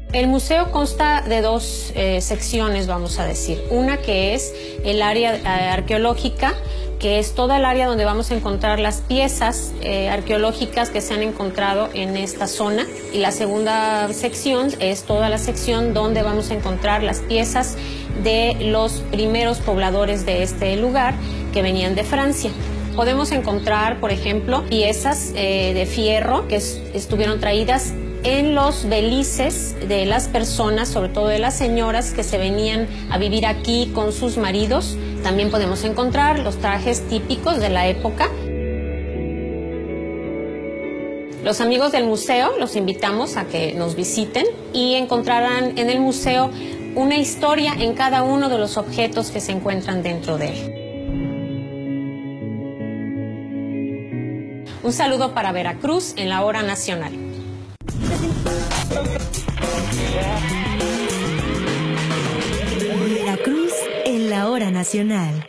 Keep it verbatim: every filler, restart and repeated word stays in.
El museo consta de dos eh, secciones, vamos a decir. Una que es el área eh, arqueológica, que es toda el área donde vamos a encontrar las piezas eh, arqueológicas que se han encontrado en esta zona. Y la segunda sección es toda la sección donde vamos a encontrar las piezas de los primeros pobladores de este lugar que venían de Francia. Podemos encontrar, por ejemplo, piezas eh, de fierro que est- estuvieron traídas en los belices de las personas, sobre todo de las señoras que se venían a vivir aquí con sus maridos. También podemos encontrar los trajes típicos de la época. Los amigos del museo los invitamos a que nos visiten y encontrarán en el museo una historia en cada uno de los objetos que se encuentran dentro de él. Un saludo para Veracruz en la hora nacional. Veracruz en la hora nacional.